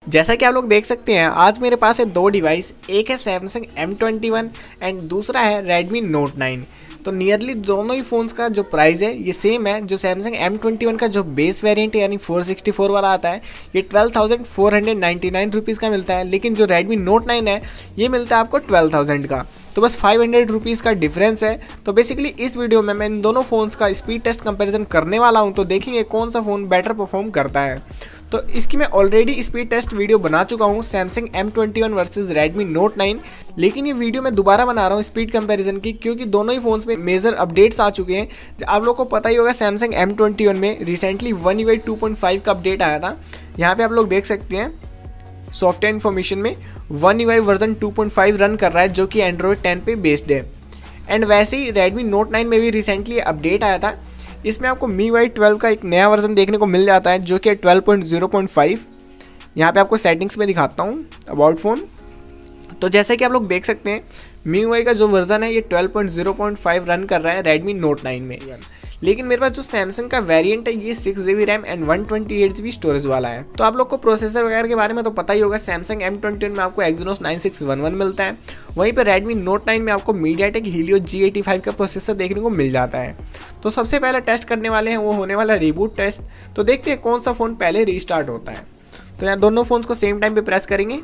जैसा कि आप लोग देख सकते हैं आज मेरे पास है दो डिवाइस, एक है सैमसंग M21 एंड दूसरा है Redmi Note 9। तो नियरली दोनों ही फ़ोन्स का जो प्राइस है ये सेम है। जो सैमसंग M21 का जो बेस वेरिएंट है यानी 464 वाला आता है ये 12,499 रुपीज़ का मिलता है, लेकिन जो Redmi Note 9 है ये मिलता है आपको 12,000 का। तो बस 500 रुपीज़ का डिफरेंस है। तो बेसिकली इस वीडियो में मैं इन दोनों फ़ोन्स का स्पीड टेस्ट कंपैरिजन करने वाला हूं, तो देखेंगे कौन सा फ़ोन बेटर परफॉर्म करता है। तो इसकी मैं ऑलरेडी स्पीड टेस्ट वीडियो बना चुका हूं Samsung M21 versus Redmi Note 9, लेकिन ये वीडियो मैं दोबारा बना रहा हूं स्पीड कंपैरिजन की, क्योंकि दोनों ही फ़ोन्स में मेजर अपडेट्स आ चुके हैं। आप लोगों को पता ही होगा सैमसंग M21 में रिसेंटली One UI 2.5 का अपडेट आया था। यहाँ पे आप लोग देख सकते हैं सॉफ्टवेयर इन्फॉर्मेशन में One UI वर्जन 2.5 रन कर रहा है जो कि Android 10 पे बेस्ड है। एंड वैसे ही Redmi Note 9 में भी रिसेंटली अपडेट आया था। इसमें आपको MIUI 12 का एक नया वर्जन देखने को मिल जाता है जो कि 12.0.5। यहाँ पे आपको सेटिंग्स में दिखाता हूँ अबाउट फ़ोन। तो जैसे कि आप लोग देख सकते हैं MIUI का जो वर्जन है ये 12.0.5 रन कर रहा है Redmi Note 9 में। लेकिन मेरे पास जो सैमसंग का वेरिएंट है ये 6GB RAM and 128GB storage वाला है। तो आप लोग को प्रोसेसर वगैरह के बारे में तो पता ही होगा। सैमसंग M21 में आपको Exynos 9611 मिलता है, वहीं पर Redmi Note 9 में आपको MediaTek Helio G85 का प्रोसेसर देखने को मिल जाता है। तो सबसे पहले टेस्ट करने वाले हैं वो होने वाला रिबूट टेस्ट। तो देखते हैं कौन सा फ़ोन पहले रीस्टार्ट होता है। तो यहाँ दोनों फ़ोन्स को सेम टाइम पर प्रेस करेंगे,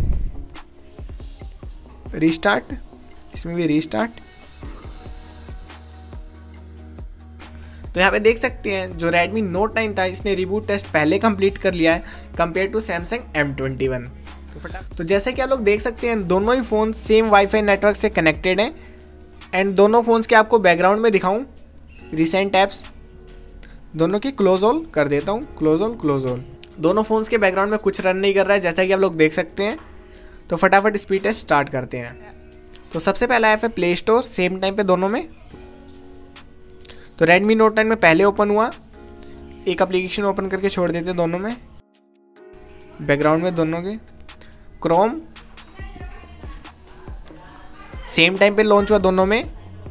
रीस्टार्ट, इसमें भी रीस्टार्ट। तो यहाँ पे देख सकते हैं जो Redmi Note 9 था इसने रिबूट टेस्ट पहले कंप्लीट कर लिया है कंपेयर टू सैमसंग M21। तो जैसे कि आप लोग देख सकते हैं दोनों ही फ़ोन सेम वाईफाई नेटवर्क से कनेक्टेड हैं। एंड दोनों फ़ोन्स के आपको बैकग्राउंड में दिखाऊं रिसेंट ऐप्स दोनों की क्लोज ऑल कर देता हूँ, क्लोज ऑल। दोनों फ़ोन्स के बैकग्राउंड में कुछ रन नहीं कर रहा है जैसा कि आप लोग देख सकते हैं। तो फटाफट स्पीड टेस्ट स्टार्ट करते हैं। तो सबसे पहला ऐप है प्ले स्टोर, सेम टाइम पे दोनों में। तो Redmi Note 9 में पहले ओपन हुआ, एक एप्लीकेशन ओपन करके छोड़ देते हैं दोनों में, बैकग्राउंड में दोनों के। क्रोम सेम टाइम पे लॉन्च हुआ दोनों में।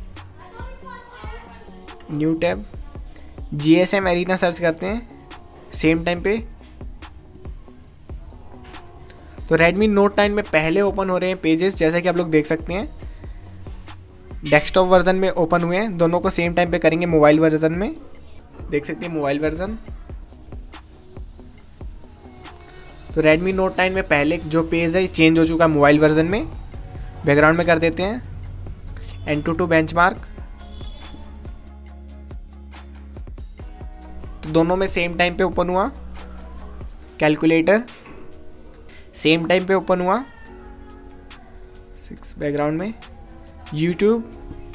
New tab, GSM arena search करते हैं सेम टाइम पे। तो Redmi Note 9 में पहले ओपन हो रहे हैं पेजेस जैसा कि आप लोग देख सकते हैं। डेस्कटॉप वर्जन में ओपन हुए हैं, दोनों को सेम टाइम पे करेंगे मोबाइल वर्जन में। देख सकते हैं मोबाइल वर्जन। तो Redmi Note 9 में पहले जो पेज है चेंज हो चुका है मोबाइल वर्जन में। बैकग्राउंड में कर देते हैं Antutu बेंचमार्क। तो दोनों में सेम टाइम पे ओपन हुआ। कैलकुलेटर सेम टाइम पे ओपन हुआ 6 बैकग्राउंड में। यूट्यूब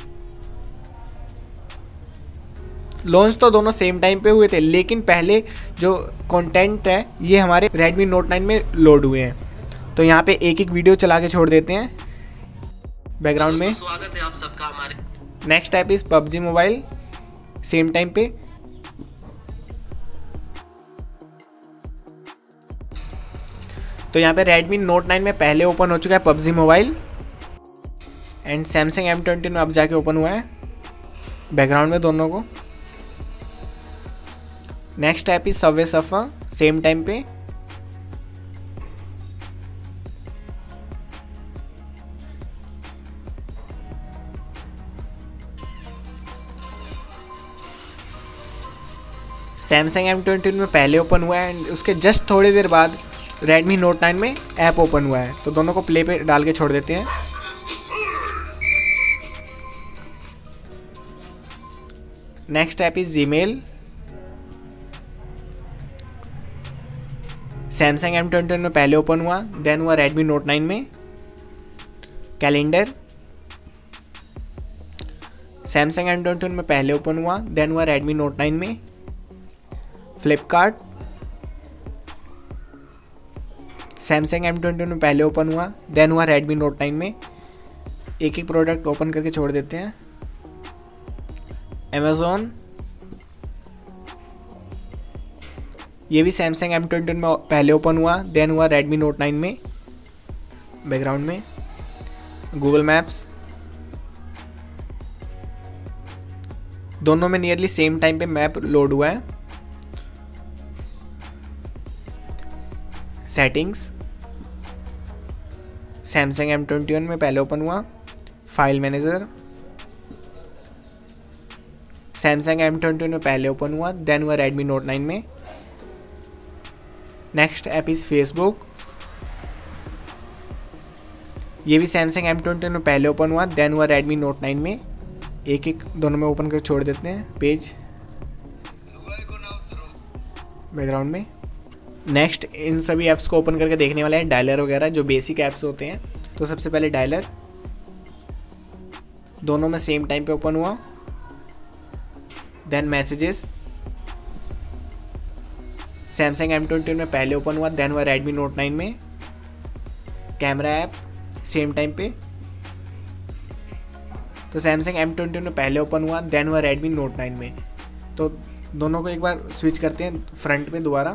लॉन्च तो दोनों सेम टाइम पे हुए थे, लेकिन पहले जो कंटेंट है ये हमारे Redmi Note 9 में लोड हुए हैं। तो यहाँ पे एक एक वीडियो चला के छोड़ देते हैं बैकग्राउंड में। स्वागत है आप सबका हमारे next app is PUBG mobile, same time पे। तो यहाँ पे Redmi Note 9 में पहले ओपन हो चुका है PUBG mobile and Samsung M21 में अब जाके ओपन हुआ है बैकग्राउंड में दोनों को। Next app is subway surfer, same time पे। सैमसंग M21 में पहले ओपन हुआ है एंड उसके जस्ट थोड़ी देर बाद Redmi Note 9 में ऐप ओपन हुआ है। तो दोनों को प्ले पे डाल के छोड़ देते हैं। Next app is Gmail। Samsung M21 में पहले ओपन हुआ, देन हुआ Redmi Note 9 में। कैलेंडर सैमसंग M21 में पहले ओपन हुआ, देन हुआ Redmi Note 9 में। फ्लिपकार्ट सैमसंग M21 में पहले ओपन हुआ, देन हुआ Redmi Note 9 में। एक एक प्रोडक्ट ओपन करके छोड़ देते हैं। Amazon ये भी सैमसंग M21 में पहले ओपन हुआ, देन हुआ Redmi Note 9 में बैकग्राउंड में। गूगल मैप्स दोनों में नियरली सेम टाइम पे मैप लोड हुआ है। सेटिंग्स, सैमसंग M21 में पहले ओपन हुआ। फाइल मैनेजर, सैमसंग M21 में पहले ओपन हुआ, देन हुआ Redmi Note 9 में। नेक्स्ट ऐप इज़ फेसबुक, ये भी सैमसंग M21 में पहले ओपन हुआ, देन हुआ Redmi Note 9 में। एक एक दोनों में ओपन कर छोड़ देते हैं पेज बैकग्राउंड में। नेक्स्ट इन सभी ऐप्स को ओपन करके देखने वाले हैं डायलर वगैरह जो बेसिक ऐप्स होते हैं। तो सबसे पहले डायलर, दोनों में सेम टाइम पे ओपन हुआ। देन मैसेजेस, सैमसंग M21 में पहले ओपन हुआ, देन हुआ Redmi Note 9 में। कैमरा ऐप सेम टाइम पे, तो सैमसंग M21 में पहले ओपन हुआ, देन हुआ Redmi Note 9 में। तो दोनों को एक बार स्विच करते हैं फ्रंट में दोबारा,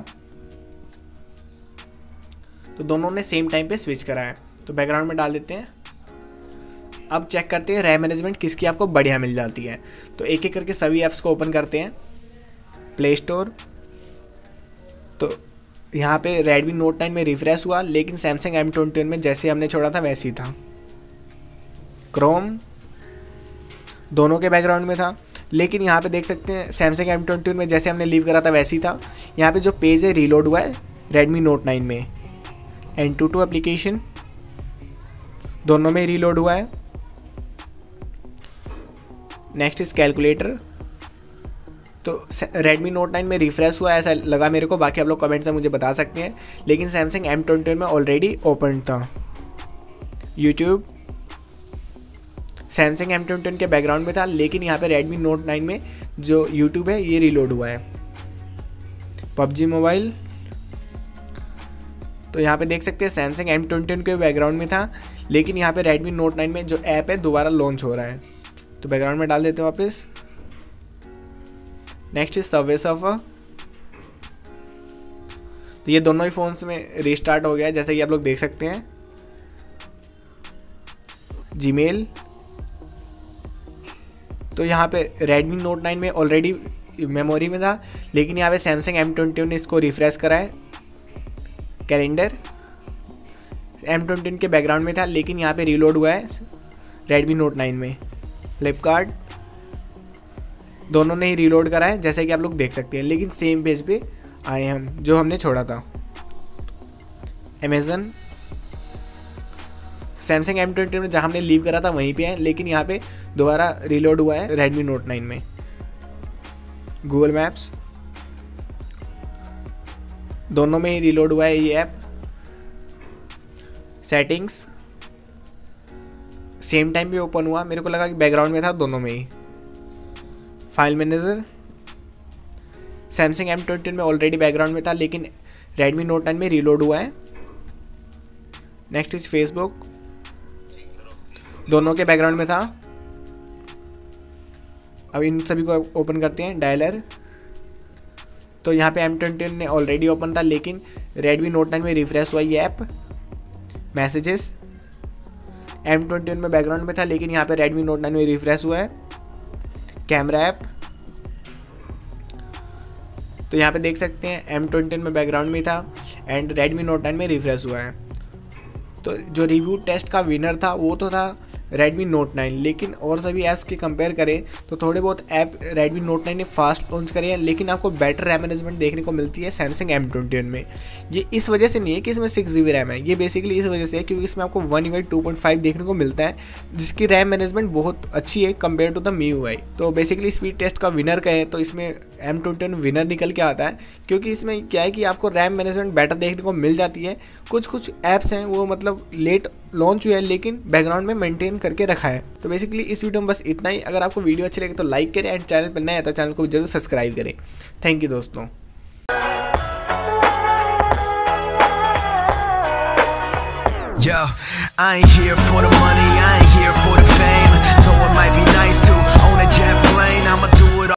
तो दोनों ने सेम टाइम पे स्विच करा है। तो बैकग्राउंड में डाल देते हैं। अब चेक करते हैं रैम मैनेजमेंट किसकी आपको बढ़िया मिल जाती है। तो एक एक करके सभी ऐप्स को ओपन करते हैं। प्ले स्टोर, तो यहाँ पे Redmi Note 9 में रिफ्रेश हुआ, लेकिन सैमसंग M21 में जैसे हमने छोड़ा था वैसे ही था। क्रोम दोनों के बैकग्राउंड में था, लेकिन यहाँ पे देख सकते हैं सैमसंग M21 में जैसे हमने लीव करा था वैसे ही था। यहाँ पे जो पेज है रीलोड हुआ है Redmi Note 9 में। Antutu एप्लीकेशन दोनों में रीलोड हुआ है। नेक्स्ट इज कैलकुलेटर, तो Redmi Note 9 में रिफ्रेश हुआ ऐसा लगा मेरे को, बाकी आप लोग कमेंट से मुझे बता सकते हैं, लेकिन सैमसंग M21 में ऑलरेडी ओपन था। यूट्यूब सैमसंग M21 के बैकग्राउंड में था, लेकिन यहाँ पे Redmi Note 9 में जो यूट्यूब है ये रीलोड हुआ है। PUBG मोबाइल, तो यहाँ पे देख सकते हैं सैमसंग M21 के बैकग्राउंड में था, लेकिन यहाँ पे Redmi Note 9 में जो ऐप है दोबारा लॉन्च हो रहा है। तो बैकग्राउंड में डाल देते हैं वापस। नेक्स्ट इज सबवे सर्फर, तो ये दोनों ही फ़ोन्स में रीस्टार्ट हो गया है जैसे कि आप लोग देख सकते हैं। जीमेल, तो यहाँ पे Redmi Note 9 में ऑलरेडी मेमोरी में था, लेकिन यहाँ पे सैमसंग M21 ने इसको रिफ्रेश करा है। कैलेंडर M21 के बैकग्राउंड में था, लेकिन यहाँ पे रीलोड हुआ है Redmi Note 9 में। फ्लिपकार्ट दोनों ने ही रीलोड करा है जैसे कि आप लोग देख सकते हैं, लेकिन सेम पेज पे आए हम जो हमने छोड़ा था। अमेज़न सैमसंग M21 में जहाँ हमने लीव करा था वहीं पे है, लेकिन यहाँ पे दोबारा रीलोड हुआ है Redmi Note 9 में। गूगल मैप्स दोनों में ही रीलोड हुआ है ये ऐप। सेटिंग्स सेम टाइम पे ओपन हुआ, मेरे को लगा कि बैकग्राउंड में था दोनों में ही। फाइल मैनेजर सैमसंग M21 में ऑलरेडी बैकग्राउंड में था, लेकिन Redmi Note 9 में रीलोड हुआ है। नेक्स्ट इज फेसबुक, दोनों के बैकग्राउंड में था। अब इन सभी को ओपन करते हैं। डायलर, तो यहाँ पे M21 ने ऑलरेडी ओपन था, लेकिन Redmi Note 9 में रिफ्रेश हुआ ये ऐप। मैसेजेस M21 में बैकग्राउंड में था, लेकिन यहाँ पे Redmi Note 9 में रिफ्रेश हुआ है। कैमरा ऐप, तो यहाँ पे देख सकते हैं M21 में बैकग्राउंड में था एंड Redmi Note 9 में रिफ्रेश हुआ है। तो जो रिव्यू टेस्ट का विनर था वो तो था Redmi Note 9, लेकिन और सभी ऐप्स की कंपेयर करें तो थोड़े बहुत ऐप Redmi Note 9 ने फास्ट लॉन्च करे हैं, लेकिन आपको बेटर रैम मैनेजमेंट देखने को मिलती है Samsung M21 में। ये इस वजह से नहीं है कि इसमें 6GB रैम है, ये बेसिकली इस वजह से है क्योंकि इसमें आपको 1 UI 2.5 देखने को मिलता है, जिसकी रैम मैनेजमेंट बहुत अच्छी है कंपेयर टू द MIUI। तो बेसिकली स्पीड टेस्ट का विनर कहें तो इसमें M21 विनर निकल के आता है, क्योंकि इसमें क्या है कि आपको रैम मैनेजमेंट बेटर देखने को मिल जाती है। कुछ ऐप्स हैं वो मतलब लेट लॉन्च हुआ है लेकिन बैकग्राउंड में मेंटेन करके रखा है। तो बेसिकली इस वीडियो में बस इतना ही। अगर आपको वीडियो अच्छी लगे तो लाइक करें एंड चैनल पर नया है तो चैनल को जरूर सब्सक्राइब करें। थैंक यू दोस्तों। Yo, I ain't here for the money, I ain't here for